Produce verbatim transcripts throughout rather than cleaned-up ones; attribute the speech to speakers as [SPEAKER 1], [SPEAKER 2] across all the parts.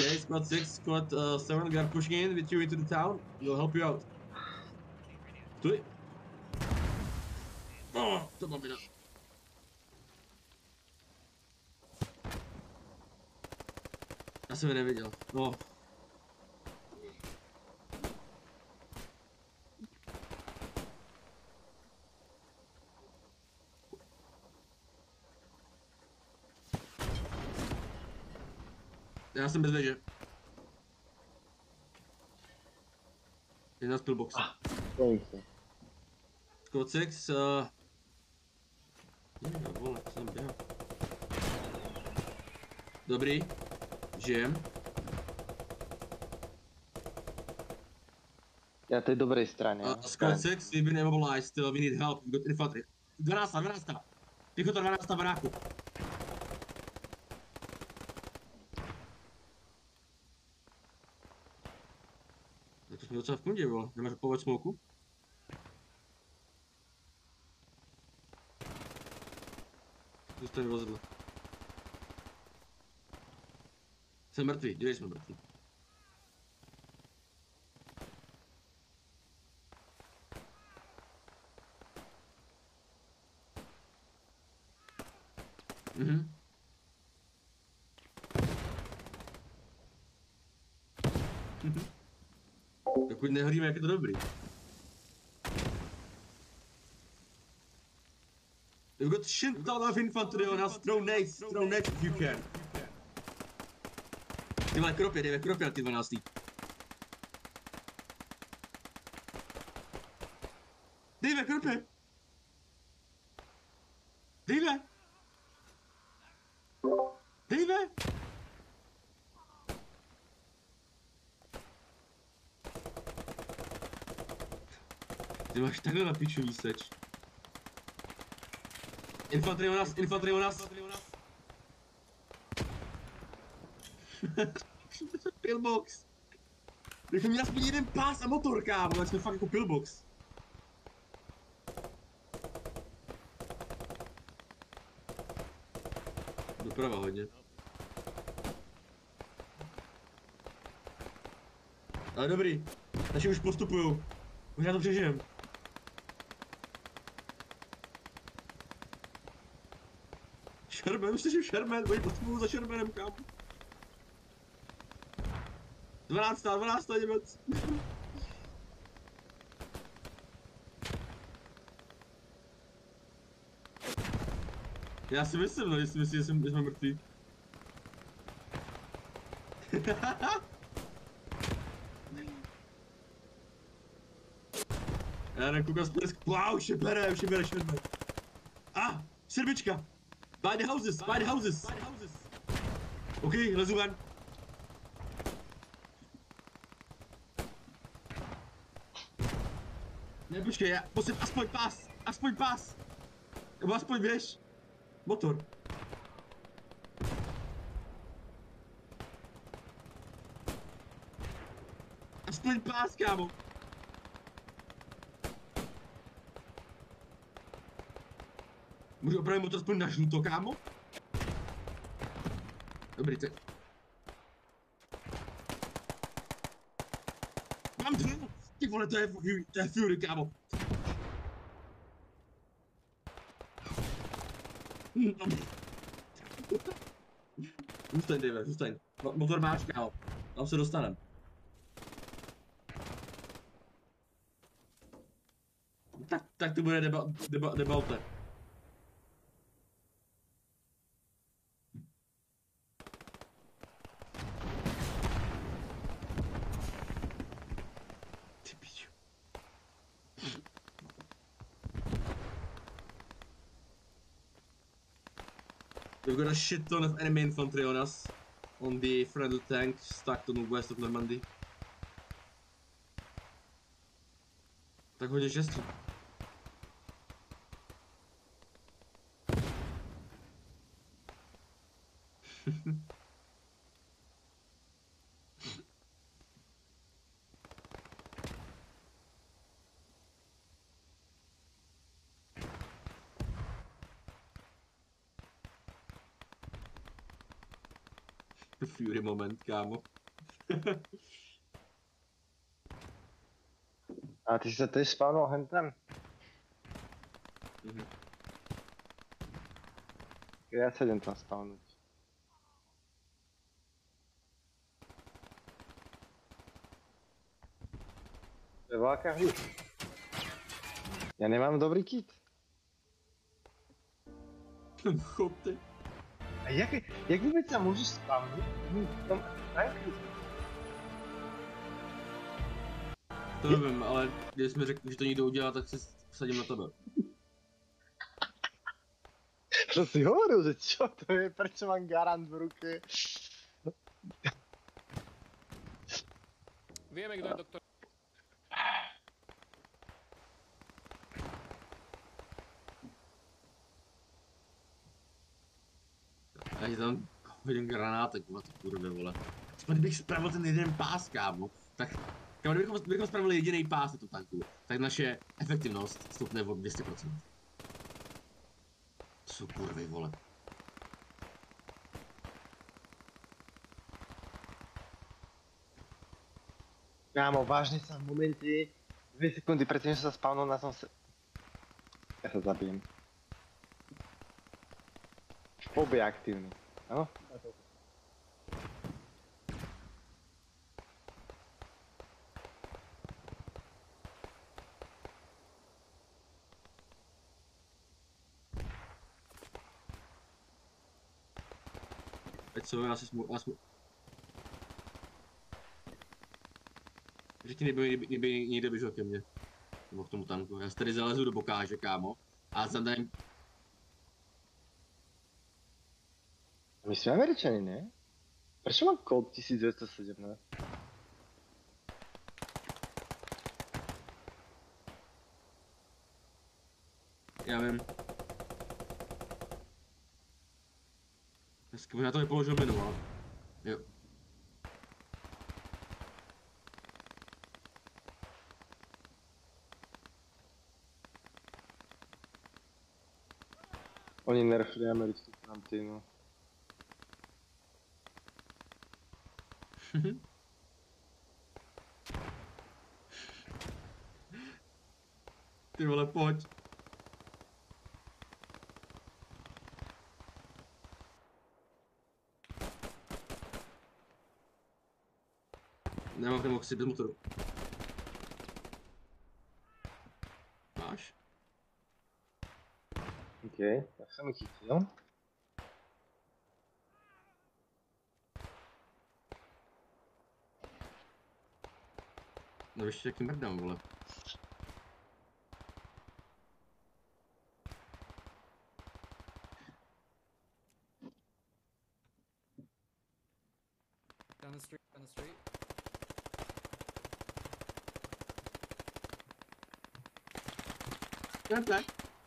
[SPEAKER 1] Okay, squad six, squad uh, seven, we are pushing in with you into the town. We'll help you out. Stoj. Oh, to mám jinak. Já jsem je neviděl. No. Já jsem bez věže. Je na spillbox.
[SPEAKER 2] Spojím se.
[SPEAKER 1] Squad six, uh... Ježiš, vole, jsem běhal. Dobrý. Žijem.
[SPEAKER 2] Já té dobré straně.
[SPEAKER 1] Uh, squad six, we've been immobilized, uh, we need help, we got infantry. dvanáct, dvanáct. Pěchota dvanáct baráku. Tak to jsme docela v kundě, vole. Nemáš odpověď smoku? Zůstaň vozidlo. Jsem mrtvý, dívej, jsme mrtví. Mhm. Dokud nehodíme, jak je to dobrý. We've got shit ton of infantry on us, throw nades, throw nades if you can. Ty vole, kropě, dejme kropě na ty dvanáctý. Dejme kropě! Dejme! Dejme! Ty máš takhle na piču výseč. Infantry u nás, infantry u nás. Pillbox. Kdybychom měli aspoň jeden pás a motor, kámo, tak jsme fakt jako pillbox. Doprava hodně. Ale dobrý, naši už postupujou. Možná to přežijem. Sherman, už jsi Sherman, oni postupují za Shermanem, kámo. dvanáctá, dvanáctá Němec. Já si myslím, no, jestli myslím, že jsme, že jsme mrtví. Já nekoukám zpět, wow, už je bere, už je bere Sherman. Ah, sedmička. By the houses, by the houses. OK, lezu ven. Ne, počkej, já musím aspoň pás, aspoň pás. Nebo aspoň běž. Motor. Aspoň pás, kámo. Můžu opravit motor aspoň na žluto, kámo? Dobrý, ty. Mám dvě! Ty vole, to je, to je Fury, kámo. Zůstaň, Dave, zůstaň. Motor máš, kámo. Tam se dostanem. Tak, tak to bude deba, deba, debalte. We've got a shit ton of enemy infantry on us, on the friendly tank stuck to the west of Normandy. Tak hodně štěstí. Fury moment, kámo.
[SPEAKER 2] A ty jsi se tady spawnul hentem.
[SPEAKER 1] Mhm.
[SPEAKER 2] Já se jdem tam spawnout. To je velká hry. Já nemám dobrý kit.
[SPEAKER 1] Chopte.
[SPEAKER 2] A jak, jak vůbec tam můžeš spawnout? V tom ranku.
[SPEAKER 1] To nevím, ale když jsme řekli, že to někdo udělá, tak se vsadím na tebe.
[SPEAKER 2] To si hovoril, že čo to je, prečo mám garant v ruke?
[SPEAKER 3] Vieme, kto je doktor.
[SPEAKER 1] Já ti tam hodím granátek, vole, to kurve, vole. Aspoň kdybych spravil ten jeden pás, kámo, tak... Kámo, kdybychom, kdybychom spravili jediný pás na tu tanku, tak naše efektivnost stupne o dvě stě procent. To jsou kurvy, vole.
[SPEAKER 2] Kámo, vážne sa v momente dvě sekundy predtým, že sa spawnul na tom se... Ja sa zabijem. Fob je aktívny, áno?
[SPEAKER 1] Ať co, já si smu... Já smu... Řekni, kdyby, kdyby někdo běžel ke mně. Nebo k tomu tanku. Já si tady zalezu do bokáže, kámo. A zadajem...
[SPEAKER 2] My sme Američani, ne? Prečo mám kód tisíc dvesto sedemnásť?
[SPEAKER 1] Já vím. Dneska možná to nepoložil minu, ale... Jo.
[SPEAKER 2] Oni nerfli americkú karantínu.
[SPEAKER 1] Ty vole, pojď. Nemám ten oxid bez motoru. Máš?
[SPEAKER 2] OK, tak som ich chytil.
[SPEAKER 1] No ještě jaký mrdám, vole.
[SPEAKER 3] Down the street, down the street.
[SPEAKER 1] Tak, tak.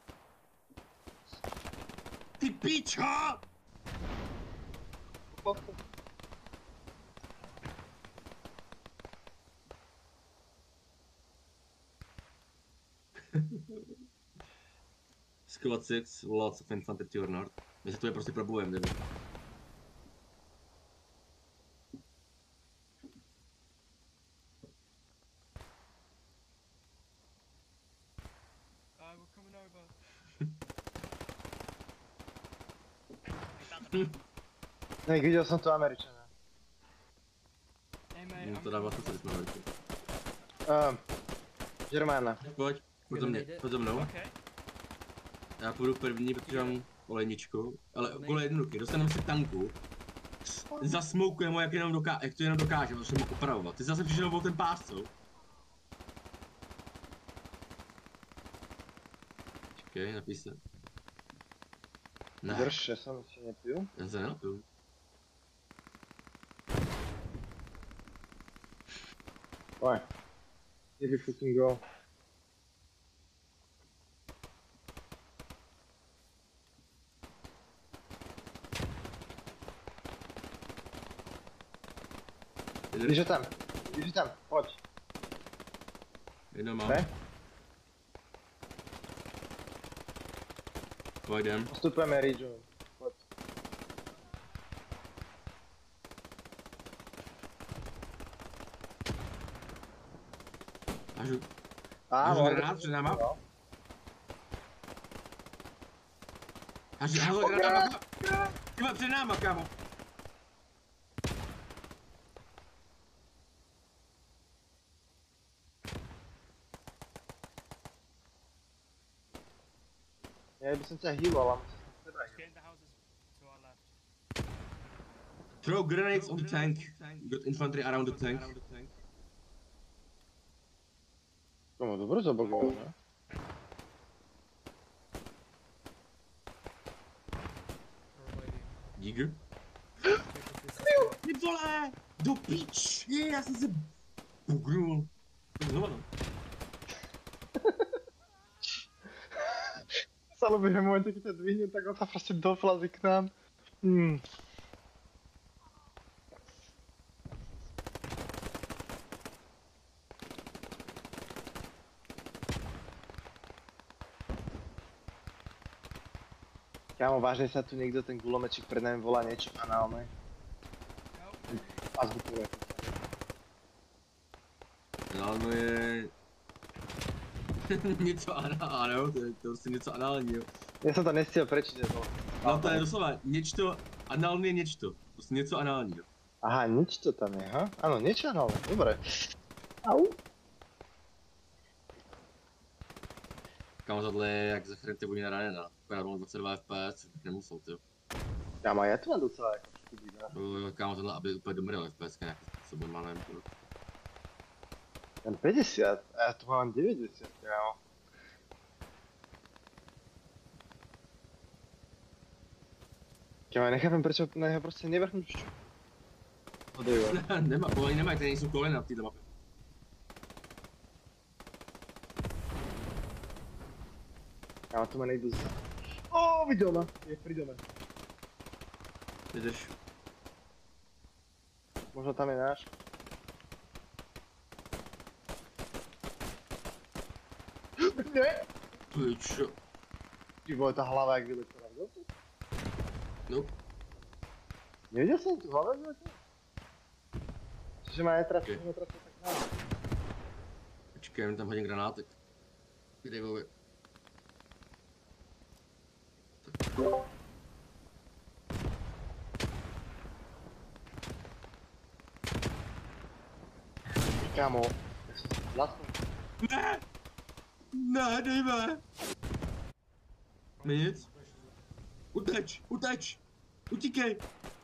[SPEAKER 1] Ty pičo! Squad six, lots of infantry to your north. My se to je prostě probujem, nebo?
[SPEAKER 3] Uh, we're coming over.
[SPEAKER 2] Ne, videl som tu Američana.
[SPEAKER 3] Hey mate,
[SPEAKER 1] No
[SPEAKER 3] I'm
[SPEAKER 1] to dává
[SPEAKER 3] coming
[SPEAKER 1] smysl, jsme velký.
[SPEAKER 2] Um, Germána.
[SPEAKER 1] Pojď, pojď za mě, pojď za mnou.
[SPEAKER 3] Okay.
[SPEAKER 1] Já půjdu první, protože mám olejničku, ale okolo jednoduchy, dostaneme se k tanku, zasmoukujeme ho, jak, jenom doká jak to jenom dokážeme, začneme ho opravovat. Ty zase přišel o ten pás, co? Počkej, napíš se. Ne,
[SPEAKER 2] Drž, ja som ešte nepil.
[SPEAKER 1] ten se nenapil.
[SPEAKER 2] Oj. Here we fucking go. Běže tam, běže tam, pojď.
[SPEAKER 1] Jedno mám,
[SPEAKER 2] Ne?
[SPEAKER 1] pojdem.
[SPEAKER 2] Postupujeme region. Pojď.
[SPEAKER 1] Hážu,
[SPEAKER 2] Á,
[SPEAKER 1] hážu
[SPEAKER 2] mohli
[SPEAKER 1] granát
[SPEAKER 2] by-
[SPEAKER 1] před náma.
[SPEAKER 2] no.
[SPEAKER 1] Hážu, hážu granát, kámo. Tyba, před náma, kámo.
[SPEAKER 2] Ja by som ťa hýlal, ale musel som teba hýlať.
[SPEAKER 3] Get in the houses to our left.
[SPEAKER 1] Throw grenades on the tank. Got infantry around the tank.
[SPEAKER 2] Komu, to brzo bogoval, ne?
[SPEAKER 3] Or lady.
[SPEAKER 1] Díky.
[SPEAKER 3] Take this is-
[SPEAKER 1] Ty vole, do píči, já jsem se bugnul. Znova no.
[SPEAKER 2] Stalo by v momente, keď ťa dvihnem, tak on sa proste doflazí k nám. Hmm. Kámo, vážne sa tu niekto ten gulomečík pred nami volá niečo análne.
[SPEAKER 3] No.
[SPEAKER 2] Azbukové.
[SPEAKER 1] No, no je... něco análního, to je to prostě něco análního.
[SPEAKER 2] Ja som to nestiel prečítať. No.
[SPEAKER 1] No to je doslova něčto, análně něčto. Prostě něco análního.
[SPEAKER 2] Aha, nič to tam je, ha? Áno, niečo análne, dobre. Au.
[SPEAKER 1] Kámo, tohle je jak zachránit vody na ranena. Akorát mám dvacet dva F P S, bych nemusel, ty.
[SPEAKER 2] Kámo, ja tu mám docela jako chudý, ne?
[SPEAKER 1] Kámo, tohle, aby úplně domrel F P S nějakým způsobem, má nevím, to.
[SPEAKER 2] Mám päťdesiat, a ja tu mám deväťdesiat, kámo. Kámo, ja nechápem, prečo na neho proste nevrhnúť čo? Odejo.
[SPEAKER 1] Nemá, bo oni nemají, tady nejsou kolena v této mapě.
[SPEAKER 2] Kámo, tu ma nejdu za... Ó, videl ma, je pri dome.
[SPEAKER 1] Vydrž.
[SPEAKER 2] Možno tam je náš. Ne!
[SPEAKER 1] Ty čo?
[SPEAKER 2] Ty vole, tá hlava jak vyletela, videl to?
[SPEAKER 1] Nope.
[SPEAKER 2] Nevidel som tu hlava vyletela? Čiže ma netrafil,
[SPEAKER 1] Ok.
[SPEAKER 2] netrafil tak náhle.
[SPEAKER 1] Počkej, jen tam hodím granátek. Kde je
[SPEAKER 2] Kámo, ja som sa vlastnil.
[SPEAKER 1] Ne! Ne, dejme! Nic. Uteč, uteč! Utíkej!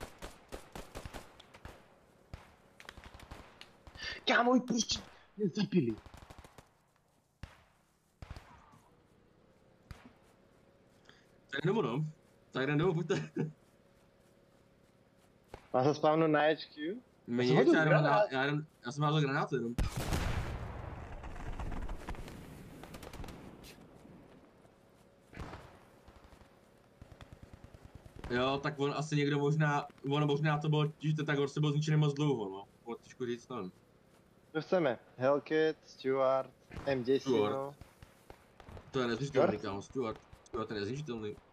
[SPEAKER 2] Kámo, i proč mě zapili?
[SPEAKER 1] Tak jdem domů, no. Tak jdem domů, pojďte.
[SPEAKER 2] Má se spavnout na H Q?
[SPEAKER 1] Mě
[SPEAKER 2] jsem
[SPEAKER 1] nic,
[SPEAKER 2] hodil
[SPEAKER 1] já, jenom,
[SPEAKER 2] granát.
[SPEAKER 1] já, jenom, já jsem házal granáty jenom. Jo, tak on asi někdo možná, ono možná to bylo, že ten Tagor se byl zničený moc dlouho, no. Bylo těžko říct, nevím.
[SPEAKER 2] Co chceme? Hellcat, Stuart, M J C,
[SPEAKER 1] Stuart.
[SPEAKER 2] no.
[SPEAKER 1] To je nezničitelný, kámo, Stuart. Stuart je nezničitelný.